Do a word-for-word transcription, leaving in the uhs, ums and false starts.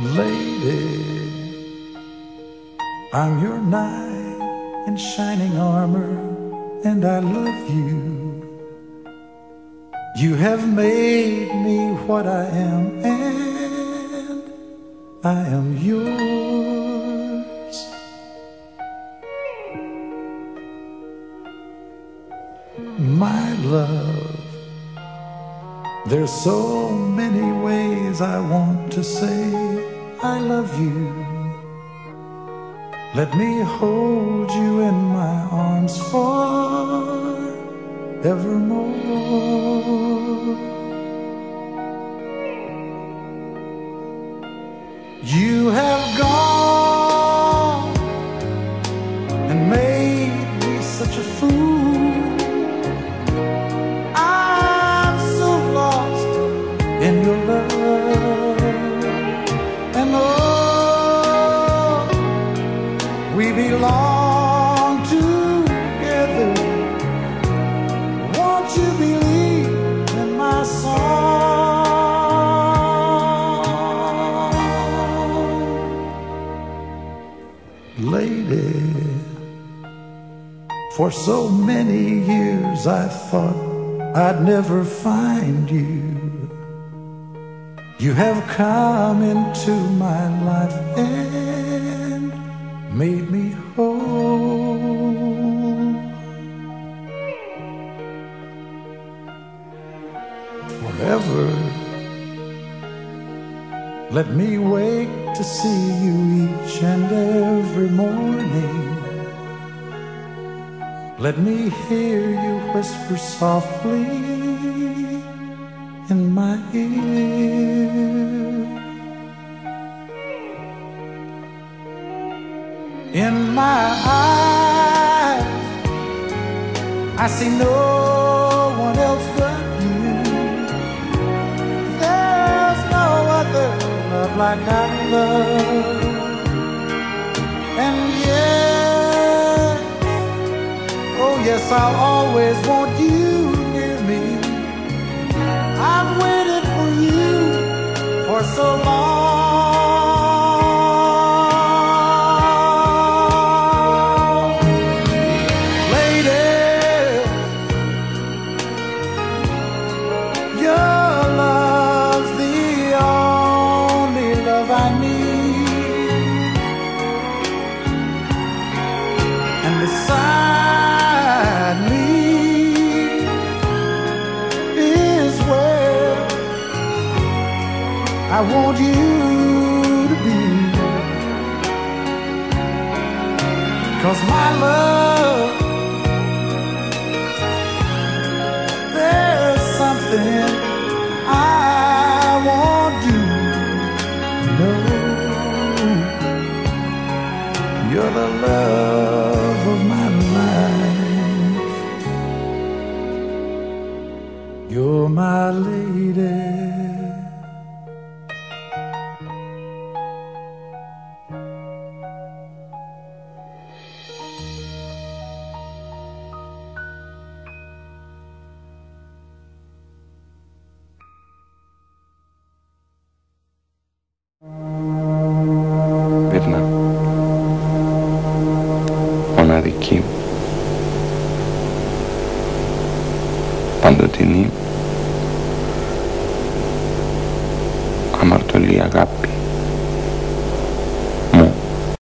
Lady, I'm your knight in shining armor, and I love you. You have made me what I am, and I am yours. My love, there's so many ways I want to say I love you. Let me hold you in my arms forevermore. You have gone and made me such a fool. I'm so lost in your love, and oh, we belong together. Won't you believe in my song? Lady, for so many years I thought I'd never find you. You have come into my life and made me whole. Forever, let me wake to see you each and every morning. Let me hear you whisper softly in my ear. In my eyes, I see no one else but you. There's no other love like I love. And yes, oh yes, I'll always want you near me. I've waited for you for so long. Beside me is where I want you to be. 'Cause my love, there's something I want you to know. You're the love of my life. You're my lady. Μύρνα, μοναδική, παντοτινή, αμαρτωλή αγάπη.